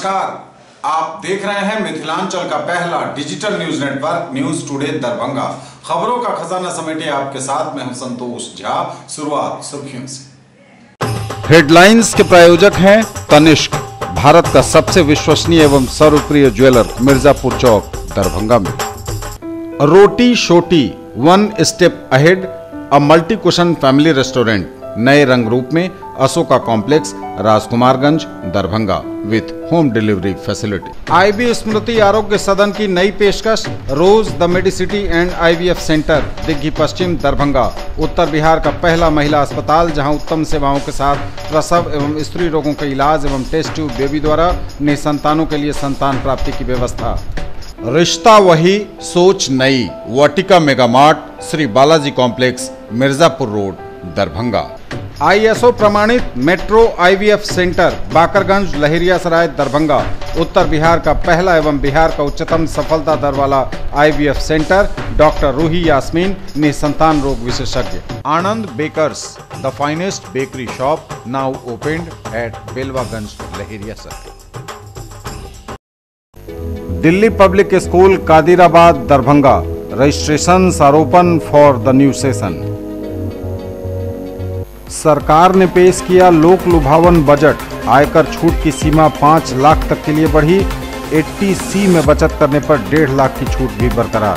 नमस्कार, आप देख रहे हैं मिथिलांचल का पहला digital news network news today Darbhanga. खबरों का खजाना समेटे आपके साथ मैं हूं संतोष झा। शुरुआत सुर्खियों से। हेडलाइंस के प्रायोजक हैं तनिष्क, भारत का सबसे विश्वसनीय एवं सर्वप्रिय ज्वेलर, मिर्जापुर चौक दरभंगा में। Roti Shoti, one step ahead, a multi cuisine family restaurant, नए रंग रूप में, Ashoka complex, Rajkumarganj Darbhanga with home delivery facility. IB स्मृति आरोग्य सदन की नई पेशकश, rose the medicity and IVF centre, Digghi पश्चिम दरभंगा, उत्तर बिहार का पहला महिला अस्पताल जहां उत्तम सेवाओं के साथ प्रसव एवं स्त्री रोगों का इलाज एवं टेस्ट ट्यूब बेबी द्वारा निसंतानों के लिए संतान प्राप्ति की व्यवस्था। रिश्ता वही सोच नई, Vatika mega mart, Shri Balaji complex, Mirzapur road Darbhanga. ISO प्रमाणित metro IVF centre, Bakarganj, Laheriasarai Darbhanga, उत्तर बिहार का पहला एवं बिहार का उच्चतम सफलता दर वाला IVF centre, doctor Roohi Yasmin, निसंतान रोग विशेषज्ञ। Anand bakers, the finest bakery shop, now opened at Belwaganj, Laheriasarai. Delhi public school, Kadirabad Darbhanga, registration are open for the new session. सरकार ने पेश किया लोक लुभावन बजट, आयकर छूट की सीमा 5 लाख तक के लिए बढ़ी, 80C में बचत करने पर 1.5 लाख की छूट भी बरकरार।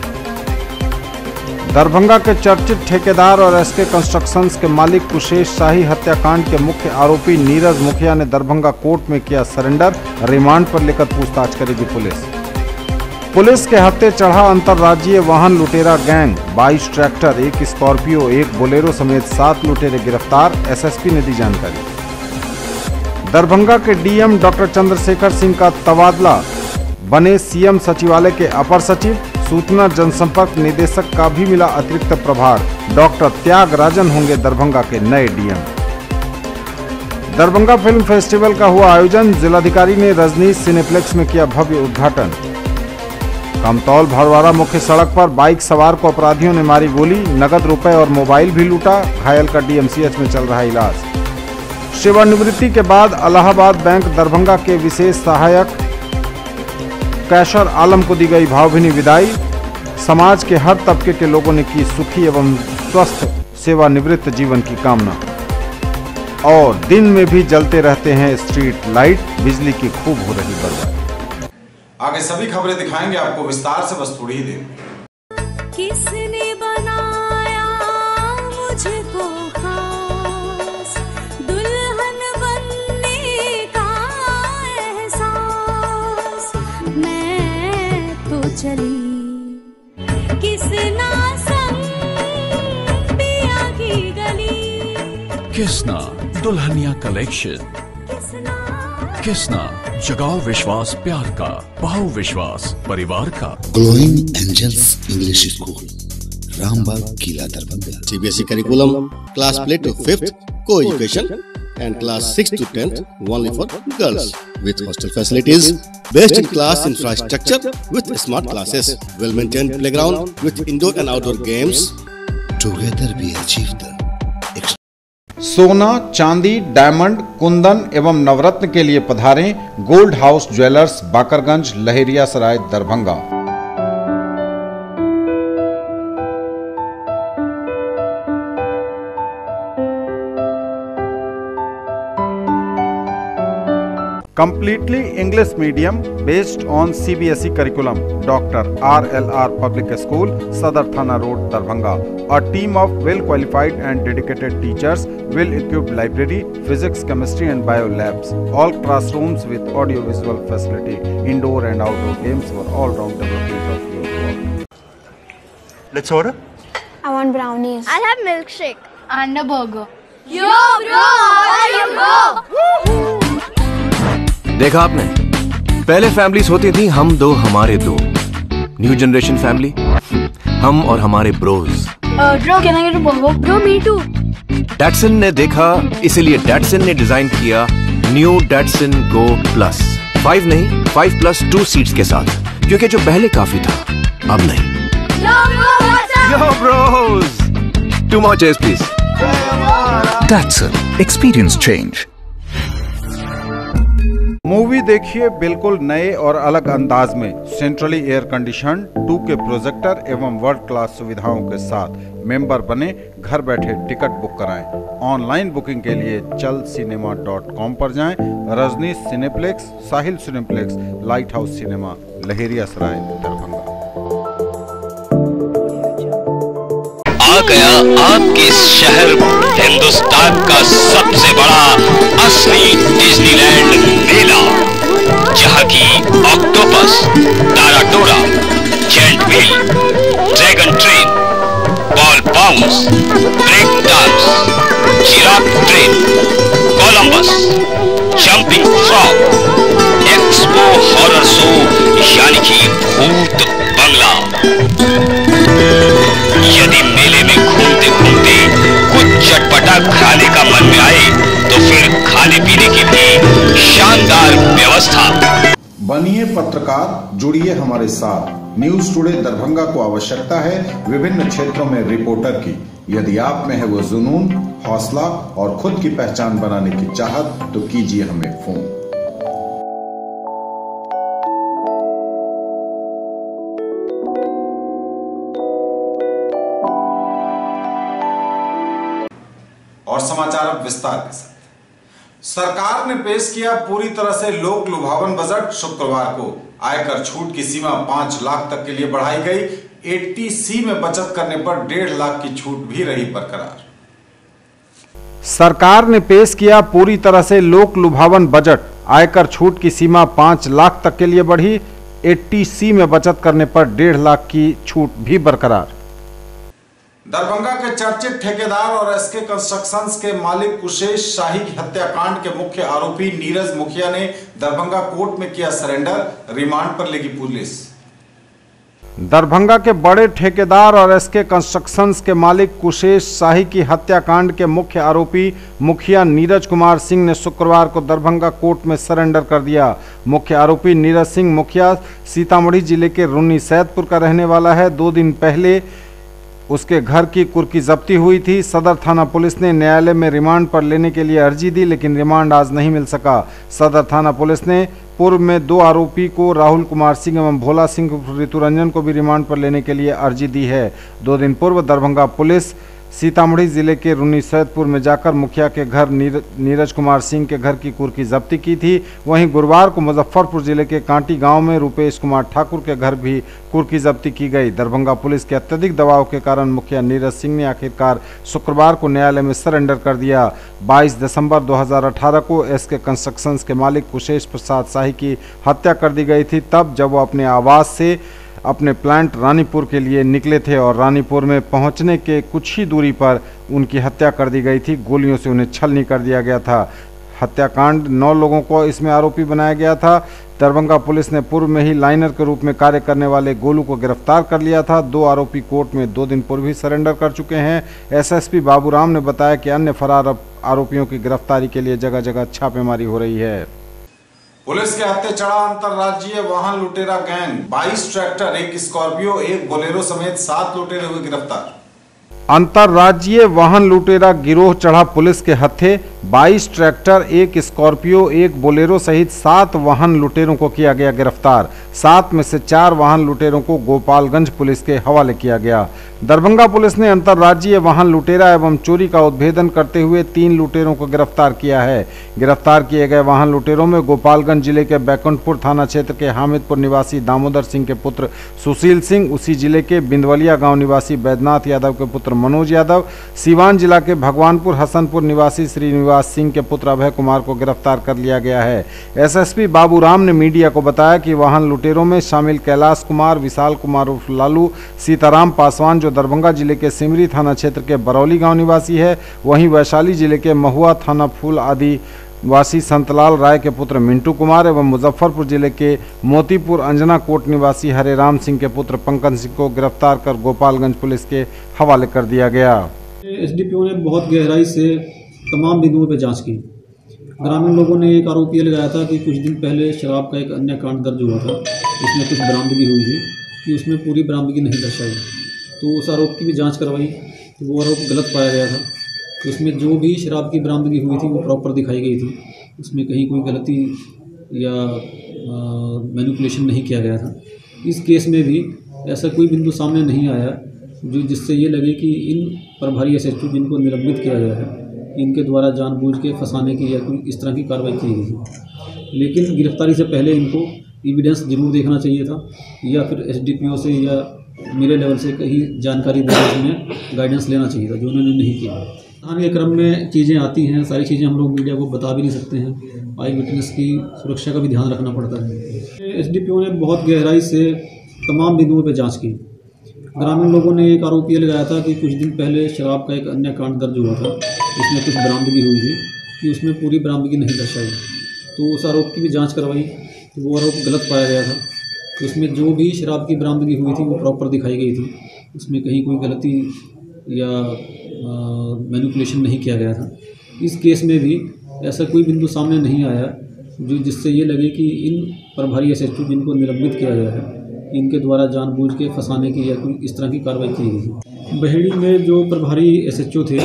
दरभंगा के चर्चित ठेकेदार और SK कंस्ट्रक्शंस के मालिक कुशेश शाही हत्याकांड के मुख्य आरोपी नीरज मुखिया ने दरभंगा कोर्ट में किया सरेंडर, रिमांड पर लेकर पूछताछ करेगी पुलिस के हफ्ते चढ़ा अंतर्राज्यीय वाहन लुटेरा गैंग, 22 ट्रैक्टर, 1 स्कॉर्पियो, 1 बोलेरो समेत 7 लुटेरे गिरफ्तार, SSP ने दी जानकारी। दरभंगा के DM डॉक्टर चंद्रशेखर सिंह का तबादला, बने CM सचिवालय के अपर सचिव, सूचना जनसंपर्क निदेशक का भी मिला अतिरिक्त प्रभार, डॉक्टर त्यागराजन होंगे दरभंगा के नए DM। दरभंगा फिल्म फेस्टिवल का हुआ आयोजन, जिलाधिकारी ने रजनीश सिनेप्लेक्स में किया भव्य उद्घाटन। कमतौल भरवाड़ा मुख्य सड़क पर बाइक सवार को अपराधियों ने मारी गोली, नगद रुपए और मोबाइल भी लूटा, घायल का DMCH में चल रहा इलाज। सेवानिवृत्ति के बाद इलाहाबाद बैंक दरभंगा के विशेष सहायक कैशर आलम को दी गई भावभीनी विदाई। समाज के हर तबके के लोगों ने की सुखी एवं स्वस्थ सेवानिवृत्त जीवन की कामना। और दिन में भी जलते रहते हैं स्ट्रीट लाइट, बिजली की खूब हो रही बर्बादी। आगे सभी खबरें दिखाएंगे आपको विस्तार से, बस थोड़ी ही देर में। किसने बनाया मुझको खास, दुल्हन बनने का एहसास, मैं तो चली किसना संग पिया की गली। किसना दुल्हनिया कलेक्शन, किसना जगाओ विश्वास प्यार का, पाओ विश्वास परिवार का। Glowing angels English school, Rambagh किला Darbhanga. CBSE curriculum, class play to 5th, co-education and class 6th to 10th only for girls, with hostel facilities, best in class infrastructure with smart classes, well maintained playground with indoor and outdoor games. Together we achieve the सोना, चांदी, diamond, Kundan एवं नवरत्न के लिए पधारें gold house jewellers, Bakarganj, Laheriasarai Darbhanga. Completely English medium based on CBSE curriculum, Dr. RLR Public School, Sadar Thana Road, Darbhanga. A team of well-qualified and dedicated teachers, well-equipped library, physics, chemistry and bio labs. All classrooms with audio-visual facility, indoor and outdoor games for all-round development of your work. Let's order. I want brownies. I'll have milkshake And a burger. Yo bro, how are you bro? देखा आपने, पहले families होती थी हम दो हमारे दो, new generation family हम और हमारे bros. Bro, can I get a burger? Bro, me too. Datsun ने देखा, इसीलिए डैटसन ने डिजाइन किया न्यू डैटसन गो प्लस। 5 नहीं, 5+2 सीट्स के साथ, क्योंकि जो पहले काफी था अब नहीं। Yo bro, what's up? Yo bros, 2 more chairs please. Datsun, experience change. Movie देखिए बिल्कुल नए और अलग अंदाज में, centrally air condition 2K projector एवं वर्ल्ड क्लास सुविधाओं के साथ। मेंबर बने, घर बैठे टिकट बुक कराएं। ऑनलाइन बुकिंग के लिए chalcinema.com पर जाएं। Rajneesh cineplex, Sahil cineplex, light house cinema, Laheriasarai, Darbhanga. आ गया आपके शहर हिंदुस्तान का सबसे बड़ा असली डिज्नीलैंड मेला, जहां की ऑक्टोपस, ताराटोरा, giant wheel, dragon train, ball bounce, break dance, giraffe train, Columbus, jumping frog, expo horror show यानी कि भूत बंगला। यदि मेले में घूमते घूमते कुछ चटपटा खाने का मन में आए तो फिर खाने पीने की भी शानदार व्यवस्था। बनिए पत्रकार, जुड़िए हमारे साथ। न्यूज टुडे दरभंगा को आवश्यकता है विभिन्न क्षेत्रों में रिपोर्टर की। यदि आप में है वो जुनून, हौसला और खुद की पहचान बनाने की चाहत तो कीजिए हमें फोन। और समाचार अब विस्तार के साथ। सरकार ने पेश किया पूरी तरह से लोक लुभावन बजट। शुक्रवार को आयकर छूट की सीमा 5 लाख तक के लिए बढ़ाई गई। 80C में बचत करने पर 1.5 लाख की छूट भी रही बरकरार। सरकार ने पेश किया पूरी तरह से लोक लुभावन बजट। आयकर छूट की सीमा 5 लाख तक के लिए बढ़ी। 80C में बचत करने पर 1.5 लाख की छूट भी बरकरार। दरभंगा के चर्चित ठेकेदार और एसके कंस्ट्रक्शंस के मालिक कुशेश शाही की हत्याकांड के मुख्य आरोपी नीरज मुखिया ने दरभंगा कोर्ट में किया सरेंडर। रिमांड पर लेगी पुलिस। दरभंगा के बड़े ठेकेदार और एसके कंस्ट्रक्शंस के मालिक कुशेश शाही की हत्याकांड के मुख्य आरोपी मुखिया नीरज कुमार सिंह ने शुक्रवार को दरभंगा कोर्ट में सरेंडर कर दिया। मुख्य आरोपी नीरज सिंह मुखिया सीतामढ़ी जिले के रुन्नी सैदपुर का रहने वाला है। 2 दिन पहले उसके घर की कुर्की जब्ती हुई थी। सदर थाना पुलिस ने न्यायालय में रिमांड पर लेने के लिए अर्जी दी, लेकिन रिमांड आज नहीं मिल सका। सदर थाना पुलिस ने पूर्व में 2 आरोपी को राहुल कुमार सिंह एवं भोला सिंह ऋतुरंजन को भी रिमांड पर लेने के लिए अर्जी दी है। 2 दिन पूर्व दरभंगा पुलिस सीतामढ़ी जिले के रुन्नी सैदपुर में जाकर मुखिया के घर नीरज कुमार सिंह के घर की कुर्की जब्ती की थी। वहीं गुरुवार को मुजफ्फरपुर जिले के कांटी गांव में रुपेश कुमार ठाकुर के घर भी कुर्की जब्ती की गई। दरभंगा पुलिस के अत्यधिक दबाव के कारण मुखिया नीरज सिंह ने आखिरकार शुक्रवार को न्यायालय में सरेंडर कर दिया। 22 दिसंबर 2018 को एसके कंस्ट्रक्शंस के मालिक कुशेश प्रसाद शाही की हत्या कर दी गई थी, तब जब वो अपने आवास से अपने प्लांट रानीपुर के लिए निकले थे और रानीपुर में पहुंचने के कुछ ही दूरी पर उनकी हत्या कर दी गई थी। गोलियों से उन्हें छलनी कर दिया गया था। हत्याकांड 9 लोगों को इसमें आरोपी बनाया गया था। दरभंगा पुलिस ने पूर्व में ही लाइनर के रूप में कार्य करने वाले गोलू को गिरफ्तार कर लिया था। 2 आरोपी कोर्ट में 2 दिन पूर्व ही सरेंडर कर चुके हैं। एसएसपी बाबूराम ने बताया कि अन्य फरार आरोपियों की गिरफ्तारी के लिए जगह जगह छापेमारी हो रही है। पुलिस के हत्थे चढ़ा अंतरराज्यीय वाहन लुटेरा गैंग। 22 ट्रैक्टर, 1 स्कॉर्पियो, 1 बोलेरो समेत 7 लुटेरे हुए गिरफ्तार। अंतरराज्यीय वाहन लुटेरा गिरोह चढ़ा पुलिस के हत्थे। 22 ट्रैक्टर, 1 स्कॉर्पियो, 1 बोलेरो सहित 7 वाहन लुटेरों को किया गया गिरफ्तार। 7 में से 4 वाहन लुटेरों को गोपालगंज पुलिस के हवाले किया गया। दरभंगा पुलिस ने अंतरराज्यीय वाहन लुटेरा एवं चोरी का उद्भेदन करते हुए 3 लुटेरों को गिरफ्तार किया है। गिरफ्तार किए गए वाहन लुटेरों में गोपालगंज जिले के बैकुंठपुर थाना क्षेत्र के हामिदपुर निवासी दामोदर सिंह के पुत्र सुशील सिंह, उसी जिले के बिंदवलिया गांव निवासी बैद्यनाथ यादव के पुत्र मनोज यादव, सीवान जिला के भगवानपुर हसनपुर निवासी श्रीनिवास सिंह के पुत्र अभय कुमार को गिरफ्तार कर लिया गया है। एसएसपी बाबूराम ने मीडिया को बताया कि वाहन लुटेरों में शामिल कैलाश कुमार, विशाल कुमार उर्फ लालू, सीताराम पासवान जो दरभंगा जिले के सिमरी थाना क्षेत्र के बरौली गांव निवासी है, वहीं वैशाली जिले के महुआ थाना फूल आदि वासी संतलाल राय के पुत्र मिंटू कुमार एवं मुजफ्फरपुर जिले के मोतीपुर अंजना कोट निवासी हरेराम सिंह के पुत्र पंकज सिंह को गिरफ्तार कर गोपालगंज पुलिस के हवाले कर दिया गया। एसडीपीओ ने बहुत गहराई से तमाम बिंदुओं पर जांच की। ग्रामीण लोगों ने एक आरोप ये लगाया था कि कुछ दिन पहले शराब का एक अन्य कांड दर्ज हुआ था, उसमें कुछ बरामदगी हुई थी कि उसमें पूरी बरामदगी नहीं दर्शाई, तो उस आरोप की भी जाँच करवाई तो वो आरोप गलत पाया गया था। उसमें जो भी शराब की बरामदगी हुई थी वो प्रॉपर दिखाई गई थी, उसमें कहीं कोई गलती या मैनिपुलेशन नहीं किया गया था। इस केस में भी ऐसा कोई बिंदु सामने नहीं आया जो जिससे ये लगे कि इन प्रभारी SHO जिनको निलंबित किया गया है इनके द्वारा जानबूझ के फंसाने की या कोई इस तरह की कार्रवाई की गई थी। लेकिन गिरफ्तारी से पहले इनको एविडेंस जरूर देखना चाहिए था या फिर SDPO से या मेरे लेवल से कहीं जानकारी देने में गाइडेंस लेना चाहिए था, जो उन्होंने नहीं किया। आने के क्रम में चीज़ें आती हैं, सारी चीज़ें हम लोग मीडिया को बता भी नहीं सकते हैं। आई विटनेस की सुरक्षा का भी ध्यान रखना पड़ता है। SDPO ने बहुत गहराई से तमाम बिंदुओं पर जाँच की। ग्रामीण लोगों ने एक आरोप ये लगाया था कि कुछ दिन पहले शराब का एक अन्य कांड दर्ज हुआ था, उसमें कुछ बरामदगी हुई थी कि उसमें पूरी बरामदगी नहीं दर्शाई। तो उस आरोप की भी जांच करवाई तो वो आरोप गलत पाया गया था। तो उसमें जो भी शराब की बरामदगी हुई थी वो प्रॉपर दिखाई गई थी, उसमें कहीं कोई गलती या मैनिपुलेशन नहीं किया गया था। इस केस में भी ऐसा कोई बिंदु सामने नहीं आया जो जिससे ये लगे कि इन प्रभारी SHO जिनको निलंबित किया गया है इनके द्वारा जानबूझ के फंसाने की या कोई इस तरह की कार्रवाई की गई थी। बहेड़ी में जो प्रभारी SHO थे,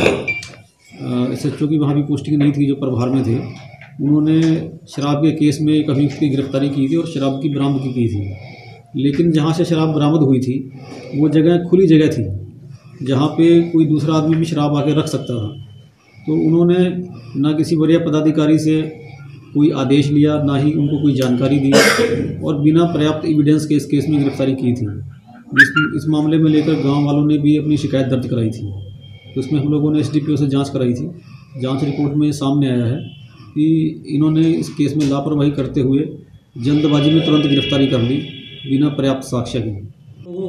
SHO की वहाँ भी पोस्टिंग नहीं थी, जो प्रभार में थे, उन्होंने शराब के केस में एक अभियुक्त की गिरफ्तारी की थी और शराब की बरामदगी की थी। लेकिन जहाँ से शराब बरामद हुई थी वो जगह खुली जगह थी जहाँ पे कोई दूसरा आदमी भी शराब आके रख सकता था। तो उन्होंने ना किसी वरीय पदाधिकारी से कोई आदेश लिया, ना ही उनको कोई जानकारी दी और बिना पर्याप्त एविडेंस के इस केस में गिरफ्तारी की थी। इस मामले में लेकर गांव वालों ने भी अपनी शिकायत दर्ज कराई थी। तो उसमें हम लोगों ने SDPO से जांच कराई थी। जांच रिपोर्ट में सामने आया है कि इन्होंने इस केस में लापरवाही करते हुए जल्दबाजी में तुरंत गिरफ्तारी कर ली बिना पर्याप्त साक्ष्य के। लोगों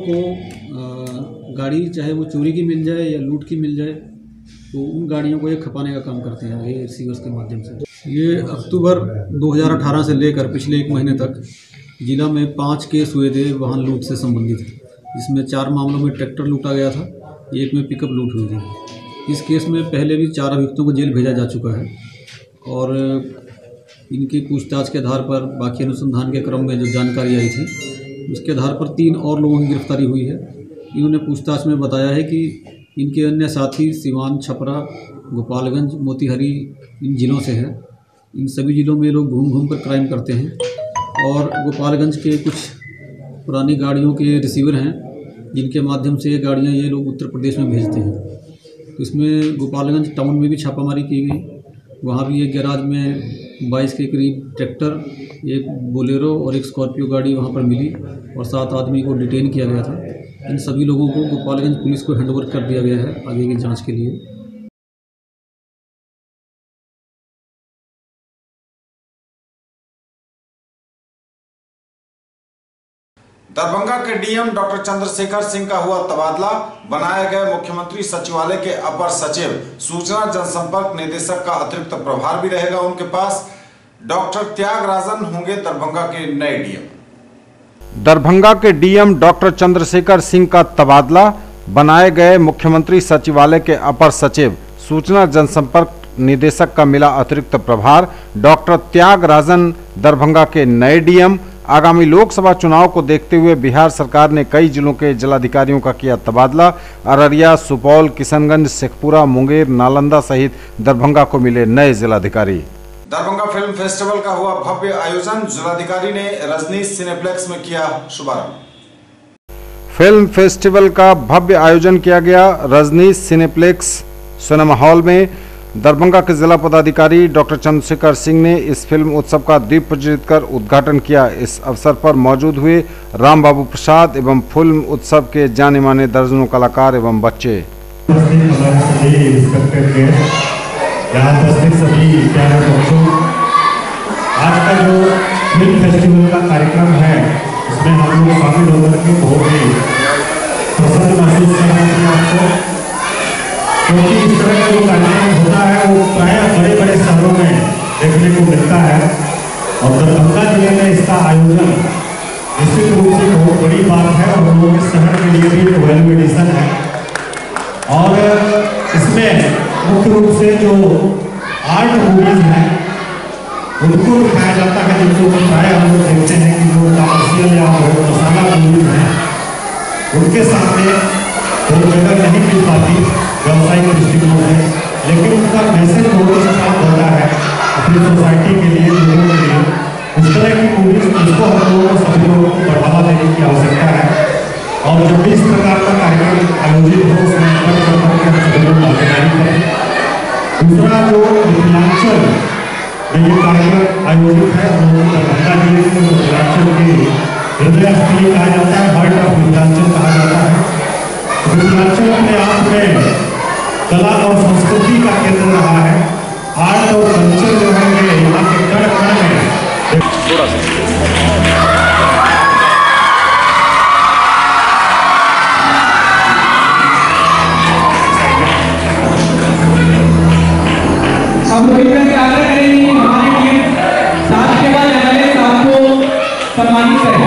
को गाड़ी चाहे वो चोरी की मिल जाए या लूट की मिल जाए तो उन गाड़ियों को ये खपाने का काम करते हैं ये रिसीवर्स के माध्यम से। ये अक्टूबर 2018 से लेकर पिछले 1 महीने तक जिला में 5 केस हुए थे वाहन लूट से संबंधित, जिसमें 4 मामलों में ट्रैक्टर लूटा गया था, 1 में पिकअप लूट हुई थी। इस केस में पहले भी 4 अभियुक्तों को जेल भेजा जा चुका है और इनकी पूछताछ के आधार पर बाकी अनुसंधान के क्रम में जो जानकारी आई थी उसके आधार पर 3 और लोगों की गिरफ्तारी हुई है। इन्होंने पूछताछ में बताया है कि इनके अन्य साथी सिवान, छपरा, गोपालगंज, मोतीहारी इन जिलों से हैं। इन सभी जिलों में लोग घूम घूम कर क्राइम करते हैं और गोपालगंज के कुछ पुरानी गाड़ियों के रिसीवर हैं जिनके माध्यम से ये गाड़ियाँ ये लोग उत्तर प्रदेश में भेजते हैं। तो इसमें गोपालगंज टाउन में भी छापामारी की गई, वहाँ भी एक गैराज में 22 के करीब ट्रैक्टर, एक बोलेरो और एक स्कॉर्पियो गाड़ी वहाँ पर मिली और 7 आदमी को डिटेन किया गया था। इन सभी लोगों को गोपालगंज पुलिस को हैंडओवर कर दिया गया है आगे की जांच के लिए। दरभंगा के डीएम डॉक्टर चंद्रशेखर सिंह का हुआ तबादला, बनाए गए मुख्यमंत्री सचिवालय के अपर सचिव, सूचना जनसंपर्क निदेशक का अतिरिक्त प्रभार भी रहेगा उनके पास। डॉक्टर त्यागराजन होंगे दरभंगा के नए डीएम। दरभंगा के डीएम डॉक्टर चंद्रशेखर सिंह का तबादला, बनाए गए मुख्यमंत्री सचिवालय के अपर सचिव, सूचना जनसंपर्क निदेशक का मिला अतिरिक्त प्रभार। डॉक्टर त्यागराजन दरभंगा के नए डीएम। आगामी लोकसभा चुनाव को देखते हुए बिहार सरकार ने कई जिलों के जिलाधिकारियों का किया तबादला। अररिया, सुपौल, किशनगंज, शेखपुरा, मुंगेर, नालंदा सहित दरभंगा को मिले नए जिलाधिकारी। दरभंगा फिल्म फेस्टिवल का हुआ भव्य आयोजन, जिलाधिकारी ने रजनीश सिनेप्लेक्स में किया शुभारंभ। फिल्म फेस्टिवल का भव्य आयोजन किया गया रजनीश सिनेप्लेक्स सिनेमा हॉल में। दरभंगा के जिला पदाधिकारी डॉक्टर चंद्रशेखर सिंह ने इस फिल्म उत्सव का दीप प्रज्वलित कर उद्घाटन किया। इस अवसर पर मौजूद हुए राम बाबू प्रसाद एवं फिल्म उत्सव के जाने माने दर्जनों कलाकार एवं बच्चे। आज का जो फिल्म फेस्टिवल का कार्यक्रम है उसमें हम लोग शामिल होकर के बहुत ही प्रसन्न महसूस कर रहे हैं आपको, क्योंकि इस तरह का जो कार्यक्रम होता है वो प्रायः बड़े बड़े शहरों में देखने को मिलता है और दरभंगा जिले में इसका आयोजन निश्चित रूप से बहुत बड़ी बात है और हम लोग के शहर के लिए भी वेल एडिशन है। और इसमें मुख्य रूप से जो आर्ट मूवीज हैं उनको दिखाया जाता है, जिनको प्रायः हम लोग देखते हैं कि जो कमर्शियल या बहुत मसाला मूवीज हैं उनके सामने कोई जगह नहीं मिल पाती व्यवसायिक दृष्टिकोण से, लेकिन उनका मैसेज बहुत अच्छा होता है अपनी सोसाइटी के लिए, लोगों के लिए। इसको हम लोगों को सभी लोगों को बढ़ावा देने की आवश्यकता है और जब भी इस प्रकार का कार्यक्रम आयोजित हो उसमें बढ़ चढ़ करके हम सभी लोग भागीदारी करें। दूसरा जो मिथिलांचल में ये कार्यक्रम आयोजित है वो दरभंगा जिले में मिथिलांचल के हृदय स्थली कहा जाता है, हार्ट ऑफ मिथिलांचल कहा जाता है। मिथिलांचल अपने आप में कला और संस्कृति का केंद्र रहा है। आर्ट और कल्चर जो है यहाँ के कण कण में थोड़ा सा हम लोग आग्रह करेंगे हमारी टीम साथ के बाद एमएलए साहब को सम्मानित करें।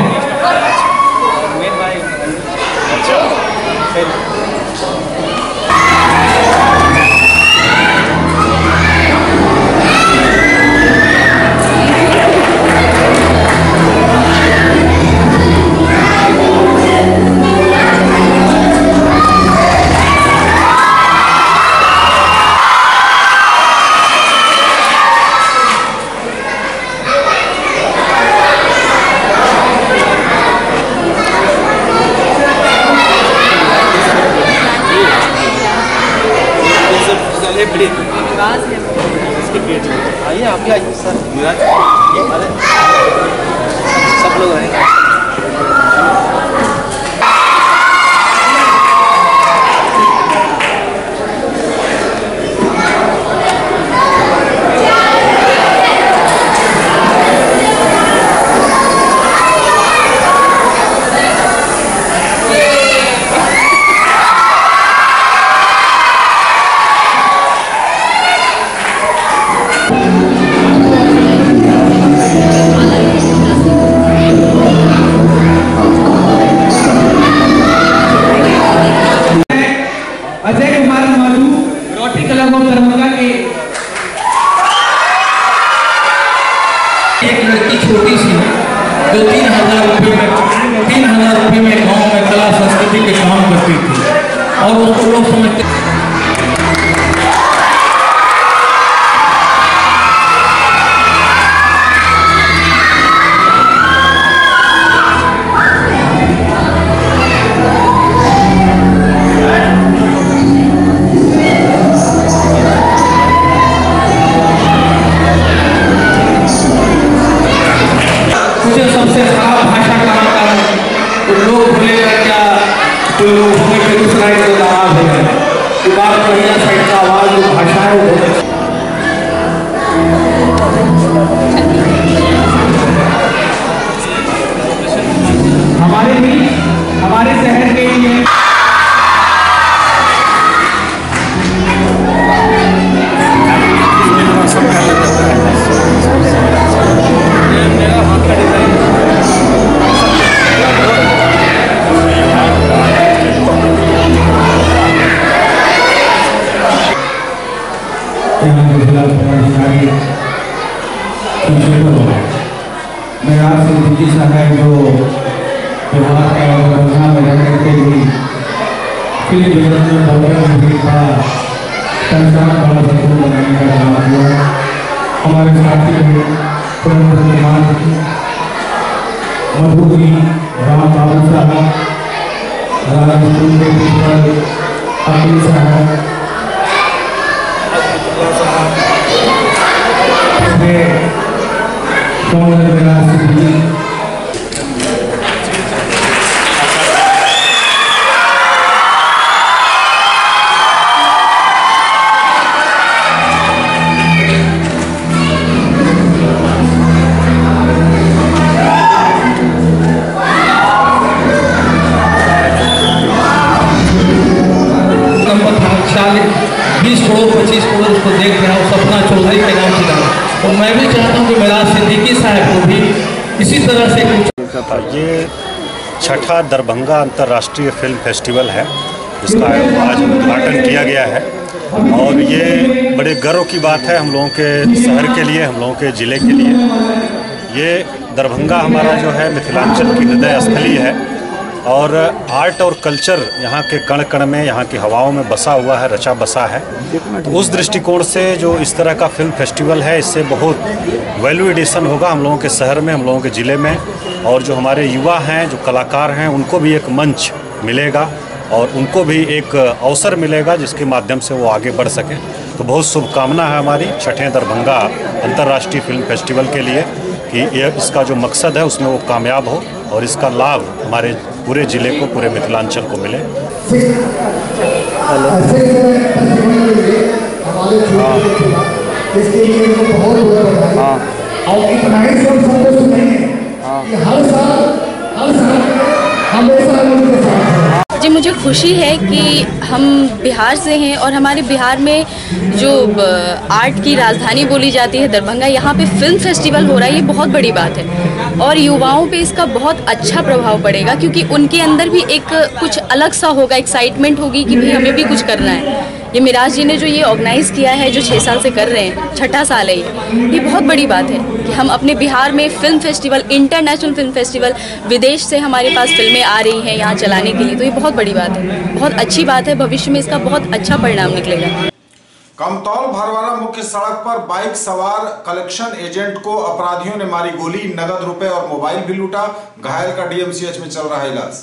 आइए आप भी आइए सर, विराज सब लोग आएंगे। एक लड़की छोटी सी जो 3,000 रुपये में गांव में कला संस्कृति के काम करती थी और उसको लोग समझते हमारे शहर के लिए मेरा सिद्दीकी साहब जो त्योहार का दरभंगा में रह करके भी फिल्म जगत में बहुत भी था, संसार बड़ा सफल बनाने का काम हुआ। हमारे साथी मधुबनी राम बाबू साहब, राजा स्कूल के प्रिंसिपल अकील साहब, मैं भी चाहता हूँ कि मेरा सिद्दीकी साहब को भी इसी तरह से कुछ। ये छठा दरभंगा अंतर्राष्ट्रीय फिल्म फेस्टिवल है जिसका आज उद्घाटन किया गया है और ये बड़े गर्व की बात है हम लोगों के शहर के लिए, हम लोगों के ज़िले के लिए। ये दरभंगा हमारा जो है मिथिलांचल की हृदय स्थली है और आर्ट और कल्चर यहाँ के कण कण में, यहाँ की हवाओं में बसा हुआ है, रचा बसा है। तो उस दृष्टिकोण से जो इस तरह का फिल्म फेस्टिवल है, इससे बहुत वैल्यू एडिशन होगा हम लोगों के शहर में, हम लोगों के ज़िले में, और जो हमारे युवा हैं, जो कलाकार हैं, उनको भी एक मंच मिलेगा और उनको भी एक अवसर मिलेगा जिसके माध्यम से वो आगे बढ़ सकें। तो बहुत शुभकामना है हमारी छठे दरभंगा अंतर्राष्ट्रीय फिल्म फेस्टिवल के लिए कि इसका जो मकसद है उसमें वो कामयाब हो और इसका लाभ हमारे पूरे ज़िले को, पूरे मिथिलांचल को मिले। जी, मुझे खुशी है कि हम बिहार से हैं और हमारे बिहार में जो आर्ट की राजधानी बोली जाती है दरभंगा, यहाँ पे फिल्म फेस्टिवल हो रहा है। ये बहुत बड़ी बात है और युवाओं पे इसका बहुत अच्छा प्रभाव पड़ेगा क्योंकि उनके अंदर भी एक कुछ अलग सा होगा, एक्साइटमेंट होगी कि भाई हमें भी कुछ करना है। ये मिराज जी ने जो ये ऑर्गेनाइज़ किया है, जो 6 साल से कर रहे हैं, छठा साल है ये बहुत बड़ी बात है कि हम अपने बिहार में film festival, international film festival, विदेश से हमारे पास फिल्में आ रही हैं यहाँ चलाने के लिए। तो ये बहुत बड़ी बात है, बहुत अच्छी बात है। भविष्य में इसका बहुत अच्छा परिणाम निकलेगा। कमतौल भरवारा मुख्य सड़क पर बाइक सवार कलेक्शन एजेंट को अपराधियों ने मारी गोली, नगद रुपए और मोबाइल भी लूटा। घायल का डीएमसीएच में चल रहा है इलाज।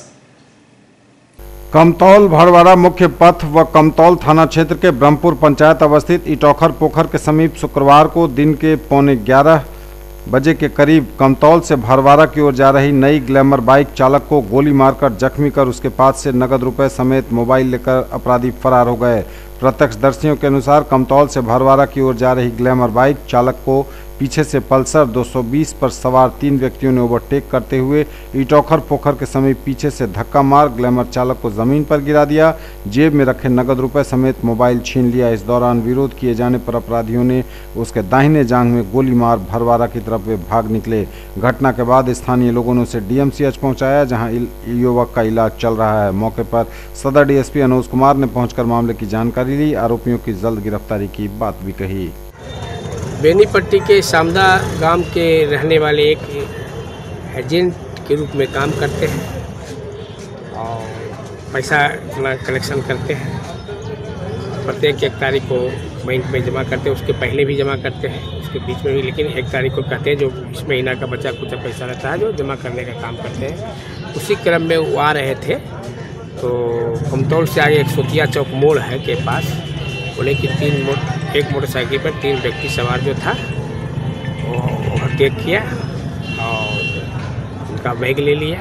कमतौल भरवारा मुख्य पथ व कमतौल थाना क्षेत्र के ब्रह्मपुर पंचायत अवस्थित इटौखर पोखर के समीप शुक्रवार को दिन के 11:15 बजे के करीब कमतौल से भरवारा की ओर जा रही नई ग्लैमर बाइक चालक को गोली मारकर जख्मी कर उसके पास से नगद रुपए समेत मोबाइल लेकर अपराधी फरार हो गए। प्रत्यक्षदर्शियों के अनुसार कमतौल से भरवारा की ओर जा रही ग्लैमर बाइक चालक को पीछे से पल्सर 220 पर सवार 3 व्यक्तियों ने ओवरटेक करते हुए इटौखर पोखर के समीप पीछे से धक्का मार ग्लैमर चालक को जमीन पर गिरा दिया। जेब में रखे नगद रुपए समेत मोबाइल छीन लिया। इस दौरान विरोध किए जाने पर अपराधियों ने उसके दाहिने जांघ में गोली मार भरवारा की तरफ वे भाग निकले। घटना के बाद स्थानीय लोगों ने उसे डीएमसीएच पहुंचाया, जहां युवक का इलाज चल रहा है। मौके पर सदर डीएसपी अनुज कुमार ने पहुंचकर मामले की जानकारी ली। आरोपियों की जल्द गिरफ्तारी की बात भी कही। बेनीपट्टी के सामदा गांव के रहने वाले एक एजेंट के रूप में काम करते हैं और पैसा अपना कलेक्शन करते हैं। प्रत्येक 1 तारीख को बैंक में जमा करते हैं, उसके पहले भी जमा करते हैं, उसके बीच में भी, लेकिन 1 तारीख को कहते हैं जो इस महीना का बचा कुछ पैसा रहता है जो जमा करने का काम करते हैं। उसी क्रम में वो आ रहे थे तो कमतौल से आगे एक सोतिया चौक मोड़ है के पास, बोले कि एक मोटरसाइकिल पर 3 व्यक्ति सवार जो था वो ओवरटेक किया और उनका बैग ले लिया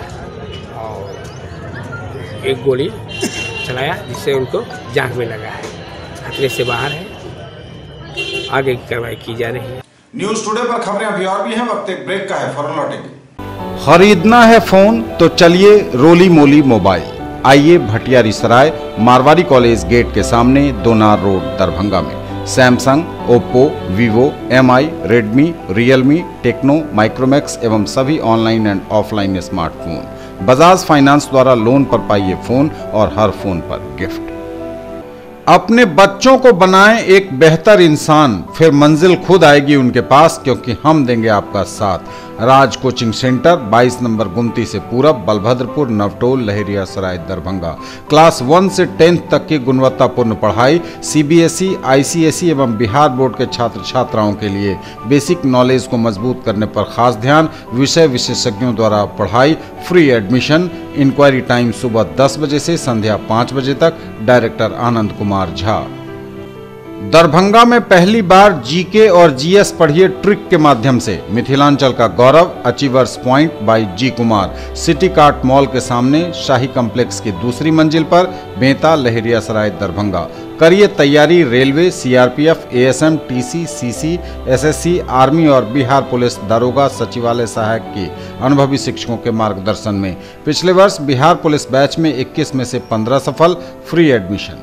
और एक गोली चलाया जिससे उनको जांघ में लगा है। खतरे से बाहर है, आगे की कार्रवाई की जा रही है। न्यूज टुडे पर खबरें अभी और भी हैं, वक्त एक ब्रेक का है, फौरन लौटेंगे। खरीदना है फोन तो चलिए रोली मोली मोबाइल। आइए भटियारी सराय मारवाड़ी कॉलेज गेट के सामने दोनार रोड दरभंगा में Samsung, Oppo, Vivo, MI, Redmi, Realme, Tecno, Micromax एवं सभी online and offline smartphone. Bajaj finance द्वारा लोन पर पाइए फोन और हर फोन पर गिफ्ट। अपने बच्चों को बनाएं एक बेहतर इंसान, फिर मंजिल खुद आएगी उनके पास, क्योंकि हम देंगे आपका साथ। Raj coaching centre 22 number Gumti से पूरब, बलभद्रपुर, नवटोल, लहेरिया सराय दरभंगा। क्लास 1 से 10th तक की गुणवत्तापूर्ण पढ़ाई, CBSE, ICSE एवं बिहार बोर्ड के छात्र छात्राओं के लिए बेसिक नॉलेज को मजबूत करने पर खास ध्यान। विषय विशेषज्ञों द्वारा पढ़ाई, फ्री एडमिशन। इंक्वायरी टाइम सुबह 10 बजे से संध्या 5 बजे तक। डायरेक्टर आनंद कुमार झा। दरभंगा में पहली बार GK और GS पढ़िए ट्रिक के माध्यम से मिथिलांचल का गौरव। Achievers point by G Kumar, city cart mall के सामने, शाही कॉम्प्लेक्स की दूसरी मंजिल पर, बेंता, लहेरिया सराय दरभंगा। करिए तैयारी railway, CRPF, ASM, TC, CC, SSC, army और बिहार पुलिस दारोगा सचिवालय सहायक की अनुभवी शिक्षकों के मार्गदर्शन में। पिछले वर्ष बिहार पुलिस बैच में 21 में से 15 सफल। Free admission.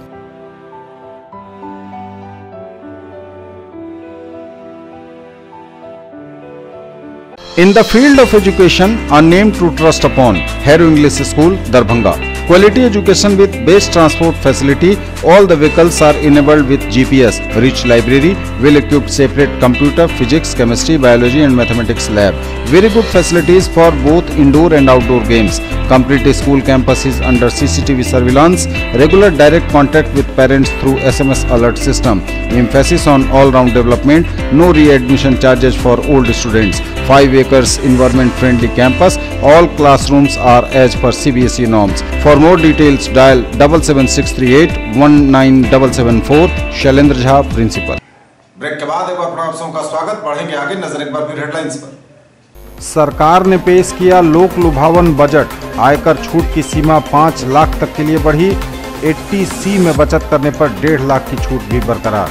In the field of education, a name to trust upon, Harrow English School, Darbhanga. Quality education with best transport facility All the vehicles are enabled with GPS. Rich library, well-equipped separate computer, physics, chemistry, biology and mathematics lab. Very good facilities for both indoor and outdoor games. Complete school campus is under CCTV surveillance. Regular direct contact with parents through SMS alert system. Emphasis on all-round development. No re-admission charges for old students. 5 acres environment-friendly campus. All classrooms are as per CBSE norms. For more details, dial 77638 19774. Shailendra Jha, principal. Break के बाद एक बार फिर आप सबका स्वागत। बढ़ेंगे आगे, नजर एक बार फिर हेडलाइंस पर। सरकार ने पेश किया लोक लुभावन बजट। आयकर छूट की सीमा 5 लाख तक के लिए बढ़ी। 80C में बचत करने पर 1.5 लाख की छूट भी बरकरार।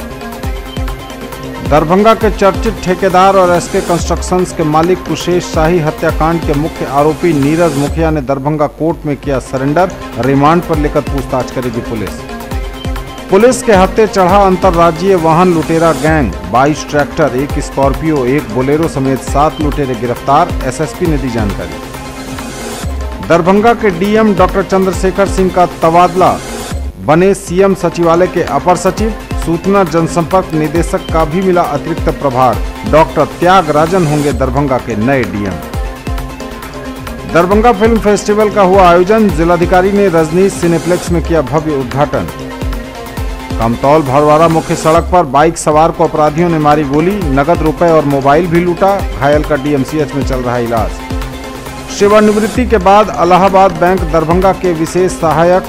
दरभंगा के चर्चित ठेकेदार और एसके कंस्ट्रक्शंस के मालिक कुशेश शाही हत्याकांड के मुख्य आरोपी नीरज मुखिया ने दरभंगा कोर्ट में किया सरेंडर। रिमांड पर लेकर पूछताछ करेगी पुलिस। पुलिस के हत्थे चढ़ा अंतर्राज्यीय वाहन लुटेरा गैंग। 22 ट्रैक्टर, 1 स्कॉर्पियो, 1 बोलेरो समेत 7 लुटेरे गिरफ्तार। एसएसपी ने दी जानकारी। दरभंगा के डीएम डॉक्टर चंद्रशेखर सिंह का तबादला, बने सीएम सचिवालय के अपर सचिव। सूचना जनसंपर्क निदेशक का भी मिला अतिरिक्त प्रभार। डॉक्टर त्यागराजन होंगे दरभंगा के नए डीएम। दरभंगा फिल्म फेस्टिवल का हुआ आयोजन। जिलाधिकारी ने रजनीश सिनेप्लेक्स में किया भव्य उद्घाटन। कमतौल भरवाड़ा मुख्य सड़क पर बाइक सवार को अपराधियों ने मारी गोली। नगद रुपए और मोबाइल भी लूटा। घायल का डीएमसीएच में चल रहा इलाज। सेवानिवृत्ति के बाद इलाहाबाद बैंक दरभंगा के विशेष सहायक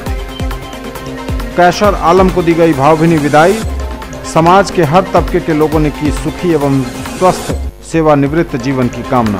कैशर आलम को दी गई भावभीनी विदाई। समाज के हर तबके के लोगों ने की सुखी एवं स्वस्थ सेवानिवृत्त जीवन की कामना।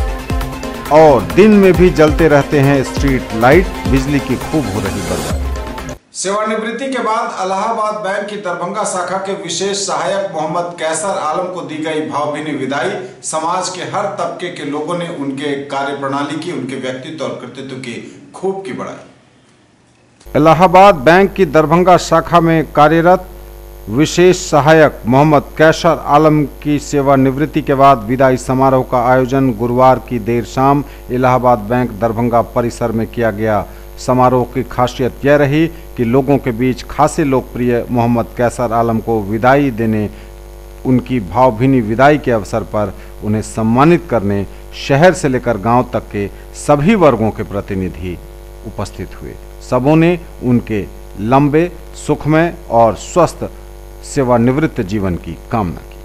और दिन में भी जलते रहते हैं स्ट्रीट लाइट, बिजली की खूब हो रही बर्बादी। सेवानिवृत्ति के बाद इलाहाबाद बैंक की दरभंगा शाखा के विशेष सहायक मोहम्मद कैसर आलम को दी गई भावभीनी विदाई। समाज के हर तबके के लोगों ने उनके कार्यप्रणाली की, उनके व्यक्तित्व और कृतित्व की खूब की बढ़ाई। इलाहाबाद बैंक की दरभंगा शाखा में कार्यरत विशेष सहायक मोहम्मद कैसर आलम की सेवानिवृत्ति के बाद विदाई समारोह का आयोजन गुरुवार की देर शाम इलाहाबाद बैंक दरभंगा परिसर में किया गया। समारोह की खासियत यह रही कि लोगों के बीच खासे लोकप्रिय मोहम्मद कैसर आलम को विदाई देने, उनकी भावभीनी विदाई के अवसर पर उन्हें सम्मानित करने शहर से लेकर गांव तक के सभी वर्गों के प्रतिनिधि उपस्थित हुए। सबों ने उनके लंबे, सुखमय और स्वस्थ सेवानिवृत्त जीवन की कामना की।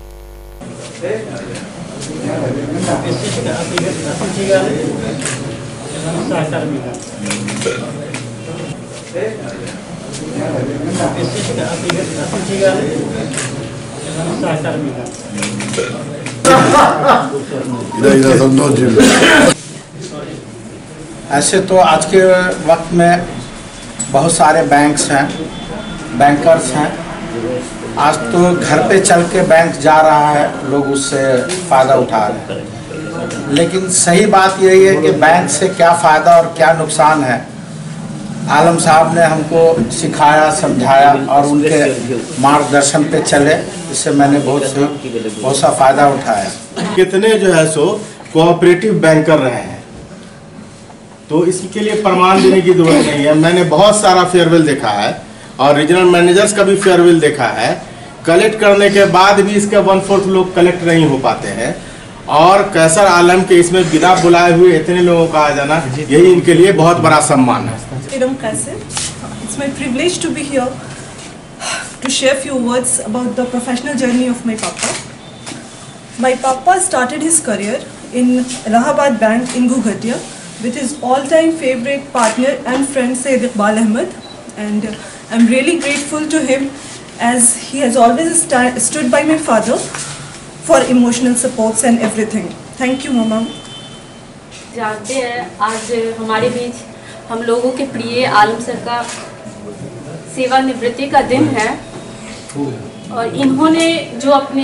ऐसे तो आज के वक्त में बहुत सारे बैंक्स हैं, बैंकर्स हैं। आज तो घर पे चल के बैंक जा रहा है, लोग उससे फ़ायदा उठा रहे हैं। लेकिन सही बात यही है कि बैंक से क्या फ़ायदा और क्या नुकसान है, आलम साहब ने हमको सिखाया, समझाया और उनके मार्गदर्शन पे चले। इससे मैंने बहुत सा फ़ायदा उठाया। कितने जो है सो कोऑपरेटिव बैंकर रहे हैं, तो इसके लिए प्रमाण देने की जरूरत नहीं है। मैंने बहुत सारा फेयरवेल देखा है और रीजनल मैनेजर्स का भी फेयरवेल देखा है। कलेक्ट करने के बाद भी इसका 1/4 लोग कलेक्ट नहीं हो पाते हैं। और कैसर आलम के इसमें बिना बुलाए हुए इतने लोगों का आ जाना, यही इनके लिए बहुत बड़ा सम्मान है। It's my privilege to be here to share few words about the professional journey of my papa. My papa started his career in Allahabad Bank in Ghughatiya with his all-time favorite partner and friend Sayyid Iqbal Ahmed, and I'm really grateful to him as he has always stood by my father for emotional supports and everything. Thank you, Mama. जानते हैं आज हमारे बीच हम लोगों के प्रिय आलम sir का सेवानिवृत्ति का दिन है और इन्होंने जो अपने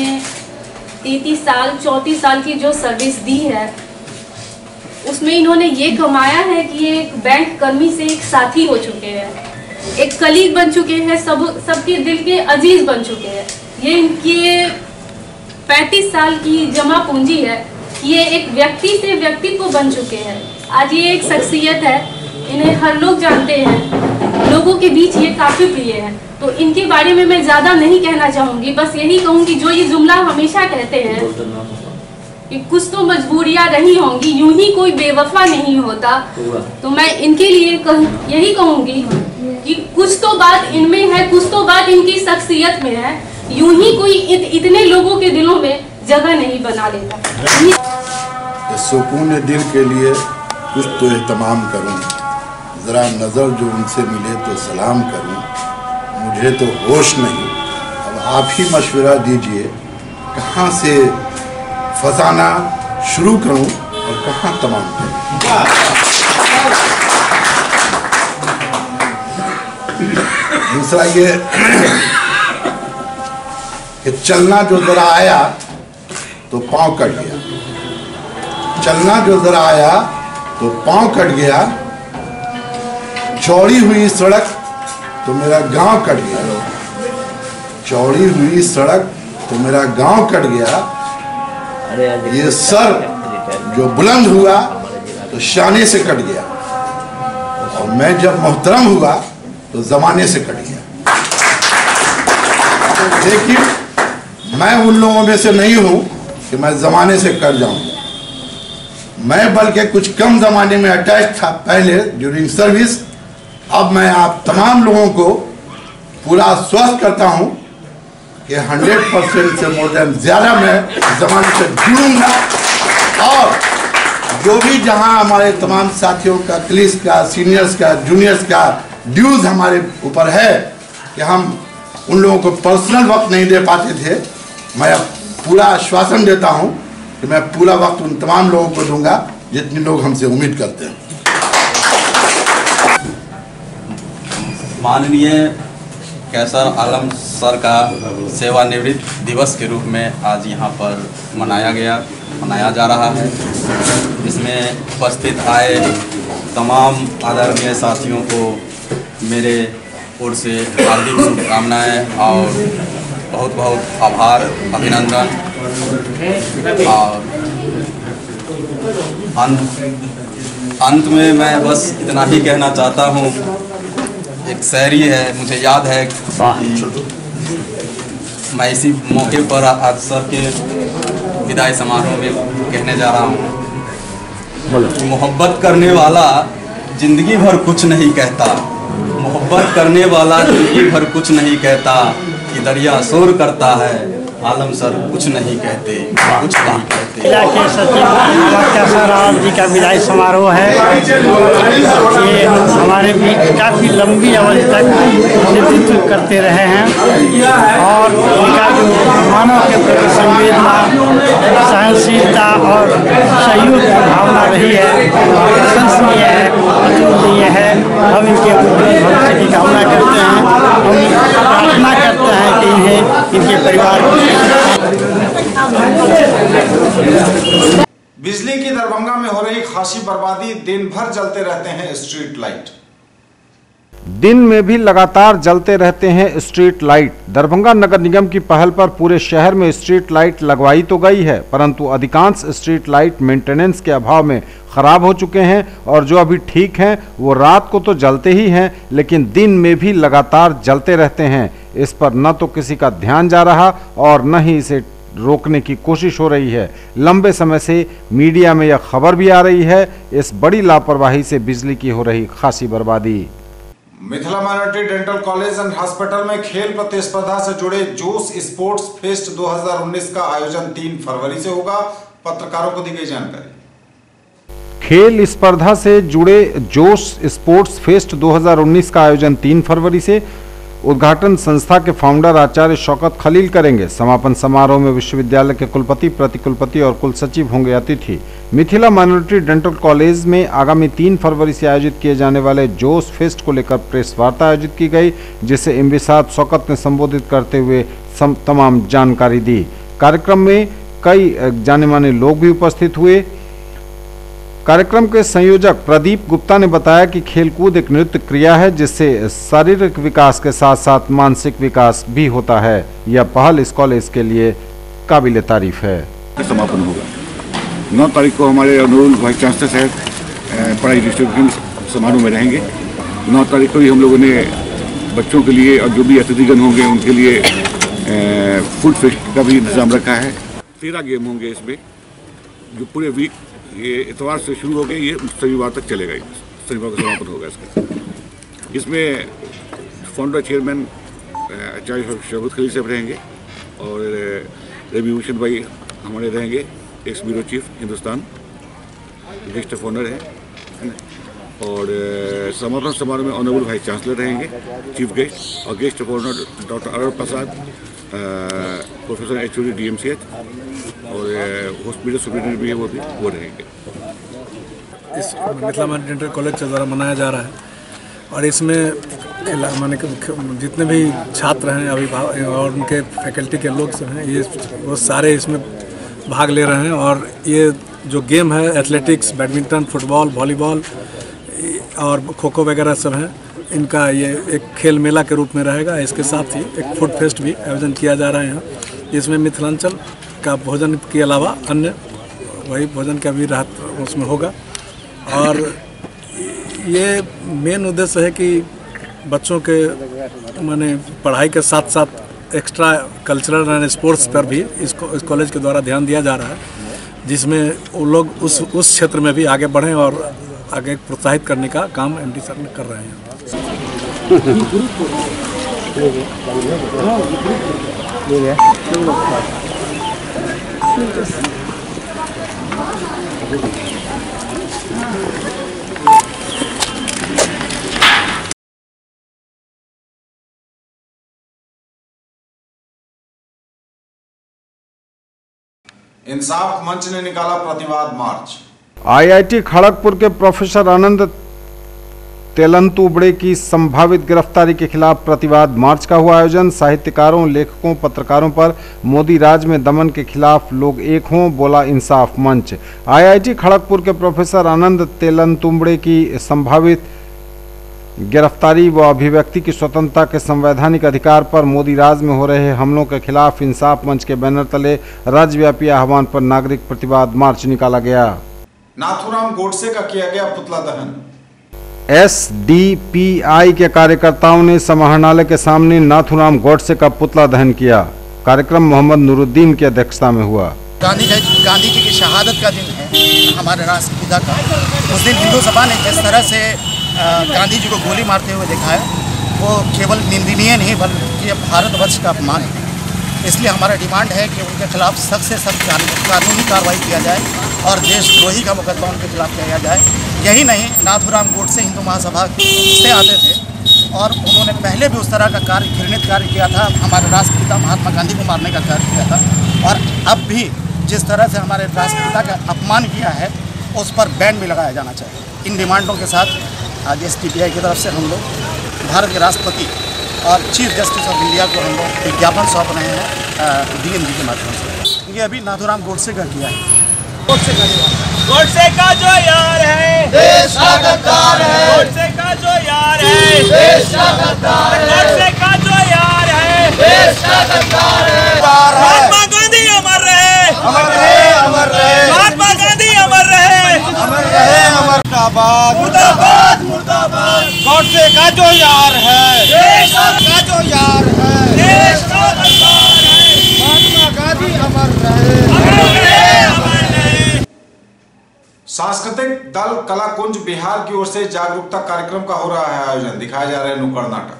34 साल की जो सर्विस दी है उसमें इन्होंने ये कमाया है कि ये एक बैंक कर्मी से एक साथी हो चुके हैं, एक कलीग बन चुके हैं, सबके दिल के अजीज बन चुके हैं। ये इनकी 35 साल की जमा पूंजी है, ये एक व्यक्ति से व्यक्तित्व बन चुके हैं। आज ये एक शख्सियत है, इन्हें हर लोग जानते हैं। लोगों के बीच ये काफी प्रिय है। तो इनके बारे में मैं ज्यादा नहीं कहना चाहूंगी, बस यही कहूंगी जो ये जुमला हमेशा कहते हैं कि कुछ तो मजबूरियां रही होंगी, यूं ही कोई बेवफा नहीं होता। तो मैं इनके लिए यही कहूंगी कि कुछ तो बात इनमें है, कुछ तो बात इनकी शख्सियत में है, यूं ही कोई इतने लोगों के दिलों में जगह नहीं बना लेता। सुकून दिल के लिए कुछ तो एहतमाम करूं, ज़रा नज़र जो उनसे मिले तो सलाम करूं, मुझे तो होश नहीं। अब आप ही मशवरा दीजिए कहाँ से फसाना शुरू करूं और कहाँ तमाम करूं। दूसरा ये कि चलना जो ज़रा आया तो पाँव कट गया, चलना जो ज़रा आया तो पाँव कट गया, चौड़ी हुई सड़क तो मेरा गांव कट गया, चौड़ी हुई सड़क तो मेरा गांव कट गया, ये सर जो बुलंद हुआ तो शाने से कट गया, और मैं जब मोहतरम हुआ तो ज़माने से कट गया। लेकिन मैं उन लोगों में से नहीं हूँ कि मैं ज़माने से कट जाऊँगा, मैं बल्कि कुछ कम ज़माने में अटैच था पहले ड्यूरिंग सर्विस। अब मैं आप तमाम लोगों को पूरा आश्वस्त करता हूँ कि 100% से मोर देन ज़्यादा मैं ज़माने से जुड़ूंगा, और जो भी जहाँ हमारे तमाम साथियों का, क्लिस का, सीनियर्स का, जूनियर्स का ड्यूज हमारे ऊपर है कि हम उन लोगों को पर्सनल वक्त नहीं दे पाते थे, मैं अब पूरा आश्वासन देता हूँ कि मैं पूरा वक्त उन तमाम लोगों को दूंगा जितने लोग हमसे उम्मीद करते हैं। माननीय कैसर आलम सर का सेवानिवृत्ति दिवस के रूप में आज यहाँ पर मनाया जा रहा है। इसमें उपस्थित आए तमाम आदरणीय साथियों को मेरे ओर से हार्दिक शुभकामनाएं और बहुत बहुत आभार, अभिनंदन। और अंत में मैं बस इतना ही कहना चाहता हूँ, एक शायरी है, मुझे याद है कि मैं इसी मौके पर आज सर के विदाई समारोह में कहने जा रहा हूँ। मोहब्बत करने वाला जिंदगी भर कुछ नहीं कहता, मोहब्बत करने वाला जिंदगी भर कुछ नहीं कहता, कि दरिया शोर करता है, आलम सर कुछ नहीं कहते, कुछ नहीं कहते। जिला के सचिव कैसर आलम जी का विदाई समारोह है। ये हमारे बीच काफ़ी लंबी अवधि तक नेतृत्व करते रहे हैं, और उनका जो मानव के प्रति संवेदना, सहनशीलता और सहयोग की भावना रही है, प्रशंसनीय है, अतुलनीय है। हम इनके भविष्य की कामना करते हैं, हम प्रार्थना करते हैं कि इन्हें इनके परिवार को। बिजली की दरभंगा में हो रही खासी बर्बादी, दिन भर जलते रहते हैं स्ट्रीट लाइट। दिन में भी लगातार जलते रहते हैं स्ट्रीट लाइट। दरभंगा नगर निगम की पहल पर पूरे शहर में स्ट्रीट लाइट लगवाई तो गई है, परंतु अधिकांश स्ट्रीट लाइट मेंटेनेंस के अभाव में खराब हो चुके हैं, और जो अभी ठीक हैं वो रात को तो जलते ही हैं, लेकिन दिन में भी लगातार जलते रहते हैं। इस पर न तो किसी का ध्यान जा रहा और न ही इसे रोकने की कोशिश हो रही है। लंबे समय से मीडिया में यह खबर भी आ रही है, इस बड़ी लापरवाही से बिजली की हो रही खासी बर्बादी। Mithila minority dental college and hospital में खेल प्रतिस्पर्धा से जुड़े जोश स्पोर्ट्स फेस्ट 2019 का आयोजन 3 फरवरी से होगा। पत्रकारों को दी गई जानकारी। खेल स्पर्धा से जुड़े जोश स्पोर्ट्स फेस्ट 2019 का आयोजन 3 फरवरी से। उद्घाटन संस्था के फाउंडर आचार्य शौकत खलील करेंगे। समापन समारोह में विश्वविद्यालय के कुलपति, प्रतिकुलपति और कुल सचिव होंगे अतिथि। मिथिला माइनॉरिटी डेंटल कॉलेज में आगामी 3 फरवरी से आयोजित किए जाने वाले जोश फेस्ट को लेकर प्रेस वार्ता आयोजित की गई, जिसे इम्बिसात शौकत ने संबोधित करते हुए तमाम जानकारी दी। कार्यक्रम में कई जाने माने लोग भी उपस्थित हुए। कार्यक्रम के संयोजक प्रदीप गुप्ता ने बताया कि खेलकूद एक नृत्य क्रिया है, जिससे शारीरिक विकास के साथ साथ मानसिक विकास भी होता है। यह पहल इस कॉलेज के लिए काबिल तारीफ है। समापन होगा 9 तारीख को हमारे अनुरोध वाइस चांसलर साहब पढ़ाई डिस्ट्रीब्यूशन समारोह में रहेंगे, 9 तारीख को ही हम लोगों ने बच्चों के लिए और जो भी अतिथिगण होंगे उनके लिए फूड फेस्ट का भी इंतजाम रखा है। 13 गेम होंगे इसमें, जो पूरे वीक ये इतवार से शुरू हो गए, ये शनिवार तक चलेगा, शनिवार को समापन होगा इसका। इसमें फाउंडर चेयरमैन आचार्य शौकत खलील साहब रहेंगे और रवि भूषण भाई हमारे रहेंगे, ex bureau chief Hindustan, guest of honour हैं, और समापन समारोह में ऑनरेबल वाइस चांसलर रहेंगे चीफ गेस्ट, और guest of honour doctor Arun Prasad, professor HOD DMCH, और हॉस्पिटल सुप्रिंटेंडेंट भी है वो रहेंगे। इस मिथिला डेंटल कॉलेज के द्वारा मनाया जा रहा है और इसमें माने जितने भी छात्र हैं, अभिभावक और उनके फैकल्टी के लोग सब हैं, ये वो सारे इसमें भाग ले रहे हैं। और ये जो गेम है एथलेटिक्स, बैडमिंटन, फुटबॉल, वॉलीबॉल और खो खो वगैरह सब हैं, इनका ये एक खेल मेला के रूप में रहेगा। इसके साथ ही एक फूड फेस्ट भी आयोजन किया जा रहा है यहाँ, जिसमें मिथिलांचल का भोजन के अलावा अन्य वही भोजन का भी राहत उसमें होगा। और ये मेन उद्देश्य है कि बच्चों के माने पढ़ाई के साथ साथ एक्स्ट्रा कल्चरल एंड स्पोर्ट्स पर भी इस कॉलेज के द्वारा ध्यान दिया जा रहा है, जिसमें वो लोग उस क्षेत्र में भी आगे बढ़ें और आगे प्रोत्साहित करने का काम MD सर कर रहे हैं। इंसाफ मंच ने निकाला प्रतिवाद मार्च। IIT खड़गपुर के प्रोफेसर आनंद तेलंतुबड़े की संभावित गिरफ्तारी के खिलाफ प्रतिवाद मार्च का हुआ आयोजन। साहित्यकारों, लेखकों, पत्रकारों पर मोदी राज में दमन के खिलाफ लोग एक हों, बोला इंसाफ मंच। IIT खड़गपुर के प्रोफेसर आनंद तेलंतुबड़े की संभावित गिरफ्तारी व अभिव्यक्ति की स्वतंत्रता के संवैधानिक अधिकार पर मोदी राज में हो रहे हमलों के खिलाफ इंसाफ मंच के बैनर तले राज्यव्यापी आह्वान पर नागरिक प्रतिवाद मार्च निकाला गया। नाथूराम गोडसे का किया गया पुतला दहन। SDPI के कार्यकर्ताओं ने समाहरणालय के सामने नाथूराम गोडसे का पुतला दहन किया। कार्यक्रम मोहम्मद नूरुद्दीन की अध्यक्षता में हुआ। गांधी जी की शहादत का दिन है, हमारे राष्ट्रपिता का। उस दिन हिंदू सभा ने जिस तरह से गांधी जी को गोली मारते हुए देखा है, वो केवल निंदनीय नहीं बल्कि भारतवर्ष का अपमान है। इसलिए हमारा डिमांड है कि उनके खिलाफ सख्त से सख्त कानूनी कार्रवाई किया जाए और देशद्रोही का मुकदमा उनके खिलाफ किया जाए। यही नहीं, नाथूराम गोडसे हिंदू महासभा से आते थे और उन्होंने पहले भी उस तरह का कार्य, घृणित कार्य किया था, हमारे राष्ट्रपिता महात्मा गांधी को मारने का कार्य किया था। और अब भी जिस तरह से हमारे राष्ट्रपिता का अपमान किया है, उस पर बैन भी लगाया जाना चाहिए। इन डिमांडों के साथ आज SDPI की तरफ से हम लोग भारत के राष्ट्रपति और चीफ जस्टिस ऑफ इंडिया को हम लोग विज्ञापन सौंप रहे हैं DMG के माध्यम से। ये अभी नाथूराम गोडसे का किया है। गोडसे का जो यार है देश का गद्दार है। गोडसे का जो यार है देश का गद्दार है। गोडसे का जो यार है देश का गद्दार है। महात्मा गांधी अमर रहे, अमर रहे, अमर रहे। महात्मा गांधी अमर रहे, अमर रहे, अमर। मुर्दाबाद, मुर्दाबाद, मुर्दाबाद। गोडसे का जो यार है देश का जो यार है देश का गद्दार है। महात्मा गांधी अमर रहे, अमर रहे, अमर रहे। सांस्कृतिक दल कलाकुंज बिहार की ओर से जागरूकता कार्यक्रम का हो रहा है आयोजन। दिखाए जा रहे हैं नुक्कड़ नाटक।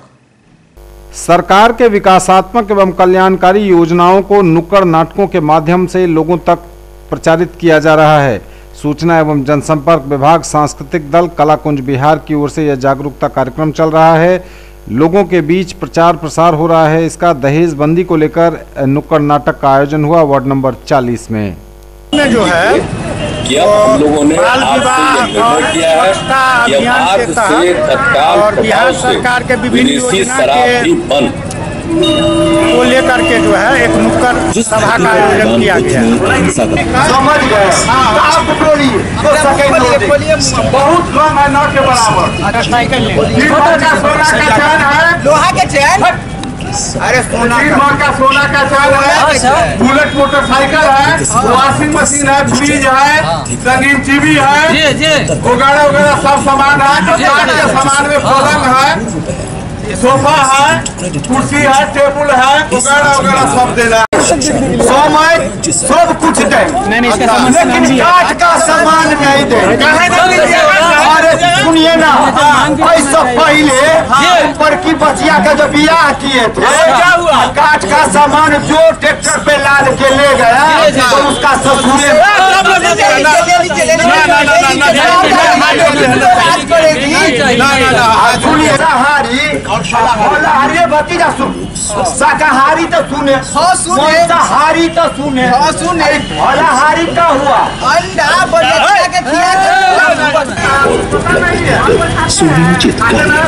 सरकार के विकासात्मक एवं कल्याणकारी योजनाओं को नुक्कड़ नाटकों के माध्यम से लोगों तक प्रचारित किया जा रहा है। सूचना एवं जनसंपर्क विभाग सांस्कृतिक दल कलाकुंज बिहार की ओर से यह जागरूकता कार्यक्रम चल रहा है। लोगों के बीच प्रचार प्रसार हो रहा है। इसका दहेज बंदी को लेकर नुक्कड़ नाटक का आयोजन हुआ वार्ड नंबर 40 में। जो है कि अब हम लोगों ने आपसे निर्णय किया है कि अब आज से तत्काल और बिहार सरकार के विभिन्न विदेशी योजना शराब भी बंद को लेकर के जो है एक नुक्कड़ सभा का आयोजन किया गया। समझ गए आप बोलिए बहुत कम है, न के बराबर। लोहा के चैन अरे सोना का चाल है, बुलेट मोटरसाइकिल है, वॉशिंग मशीन है, फ्रिज है, संगीत टीवी है, वगैरह वगैरह सब सामान है। के सामान में पलंग है, सोफा है, कुर्सी है, टेबल है, वगैरह वगैरह सब देना है। समय सब कुछ दे, लेकिन काठ का सामान नहीं दे। अरे सुनिए ना, ऐसा पहले बड़की बचिया का जब बियाह किए थे, काठ का सामान जो ट्रैक्टर पे लाद के ले गया तो उसका ससुरे शाकाहारी भतीजा सुन, शाकाहारी तो सुने, मांसाहारी तो सुने, फलाहारी का हुआ सुनियोजित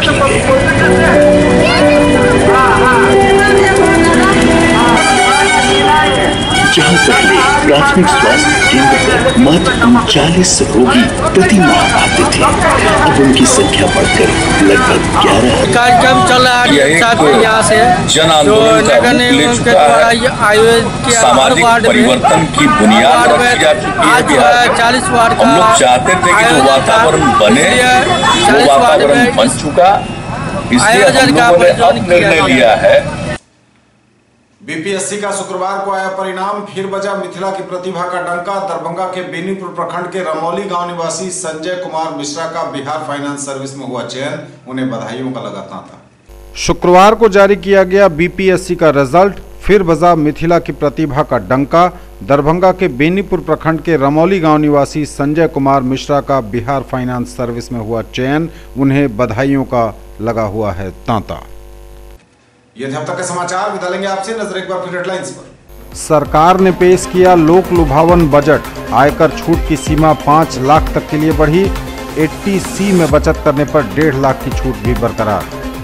जहाँ पहले प्राथमिक स्वास्थ्य केंद्र पर मात्र 39 रोगी प्रति माह आते थे, अब उनकी संख्या बढ़कर लगभग 11 कार्यक्रम चल रहा है यहाँ से जन आंदोलन का रूप ले चुका है। सामाजिक परिवर्तन की बुनियाद रखी जा चुकी है बिहार में। 40 वार्ड हम लोग चाहते थे कि जो वातावरण बने वो वातावरण बन चुका, इसलिए हम लोगों ने अब निर्णय लिया है। बीपीएससी का शुक्रवार को आया परिणाम, फिर बजा मिथिला की प्रतिभा का डंका। दरभंगा के बेनीपुर प्रखंड के रमौली गांव निवासी संजय कुमार मिश्रा का बिहार फाइनेंस सर्विस में हुआ चयन, उन्हें बधाइयों का लगा तांता। शुक्रवार को जारी किया गया बीपीएससी का रिजल्ट, फिर बजा मिथिला की प्रतिभा का डंका। दरभंगा के बेनीपुर प्रखंड के रमौली गांव निवासी संजय कुमार मिश्रा का बिहार फाइनेंस सर्विस में हुआ चयन, उन्हें बधाइयों का लगा हुआ है तांता। ये थे अब तक के समाचार, विदा लेंगे आपसे, नजर एक बार फिर हेडलाइंस पर। सरकार ने पेश किया लोक लुभावन बजट, आयकर छूट की सीमा 5 लाख तक के लिए बढ़ी, 80C में बचत करने पर 1.5 लाख की छूट भी बरकरार।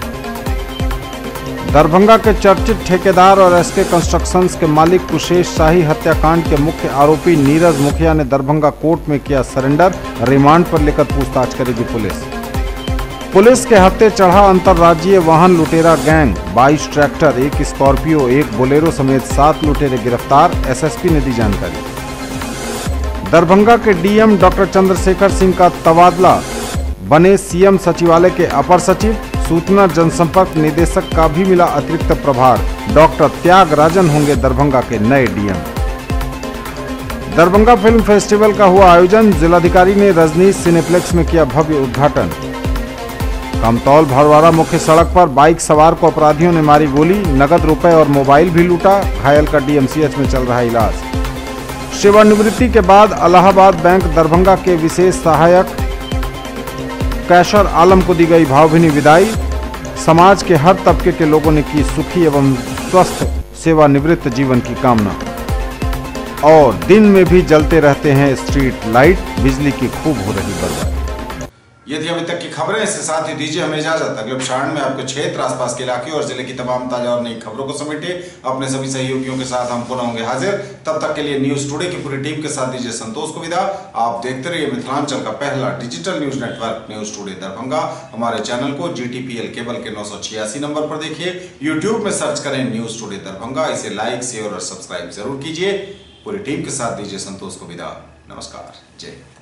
दरभंगा के चर्चित ठेकेदार और एसके कंस्ट्रक्शंस के मालिक कुशेष शाही हत्याकांड के मुख्य आरोपी नीरज मुखिया ने दरभंगा कोर्ट में किया सरेंडर, रिमांड पर लेकर पूछताछ करेगी पुलिस के हत्थे चढ़ा अंतर्राज्यीय वाहन लुटेरा गैंग, 22 ट्रैक्टर, 1 स्कॉर्पियो, 1 बोलेरो समेत 7 लुटेरे गिरफ्तार, एसएसपी ने दी जानकारी। दरभंगा के डीएम डॉक्टर चंद्रशेखर सिंह का तबादला, बने सीएम सचिवालय के अपर सचिव, सूचना जनसंपर्क निदेशक का भी मिला अतिरिक्त प्रभार, डॉक्टर त्यागराजन होंगे दरभंगा के नए डीएम। दरभंगा फिल्म फेस्टिवल का हुआ आयोजन, जिलाधिकारी ने रजनीश सिनेप्लेक्स में किया भव्य उद्घाटन। कमतौल भरवाड़ा मुख्य सड़क पर बाइक सवार को अपराधियों ने मारी गोली, नगद रुपए और मोबाइल भी लूटा, घायल का डीएमसीएच में चल रहा इलाज। सेवानिवृत्ति के बाद इलाहाबाद बैंक दरभंगा के विशेष सहायक कैशर आलम को दी गई भावभीनी विदाई, समाज के हर तबके के लोगों ने की सुखी एवं स्वस्थ सेवानिवृत्त जीवन की कामना। और दिन में भी जलते रहते हैं स्ट्रीट लाइट, बिजली की खूब हो रही बर्बादी। ये थी अभी तक की खबरें, इसके साथ ही दीजिए हमें इजाजत। अगले क्षण में आपके क्षेत्र, आसपास के इलाके और जिले की तमाम ताजा और नई खबरों को समेटे अपने सभी सहयोगियों के साथ हम पुनः होंगे हाजिर। तब तक के लिए न्यूज टुडे की पूरी टीम के साथ दीजिए संतोष को विदा। आप देखते रहिए मिथिलांचल का पहला digital news network news today Darbhanga. हमारे चैनल को GTPL केबल के 986 नंबर पर देखिए, यूट्यूब में सर्च करें न्यूज टुडे दरभंगा, इसे लाइक, शेयर और सब्सक्राइब जरूर कीजिए। पूरी टीम के साथ दीजिए संतोष को विदा। नमस्कार, जय।